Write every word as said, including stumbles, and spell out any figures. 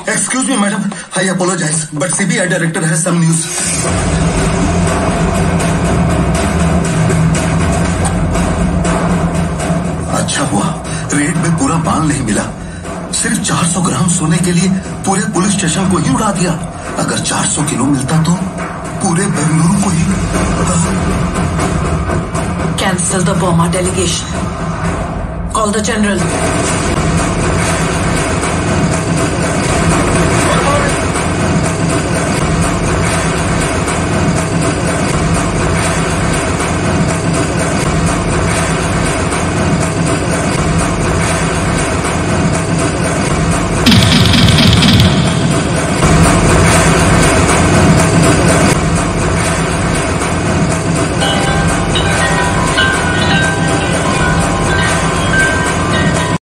Excuse me, madam. I apologize, but C B I director has some news. अच्छा हुआ red में पूरा माल नहीं मिला। सिर्फ चार सौ ग्राम सोने के लिए पूरे पुलिस स्टेशन को ही उड़ा दिया। अगर चार सौ किलो मिलता तो पूरे बेंगलुरु को ही। Cancel the Burma delegation. Call the general.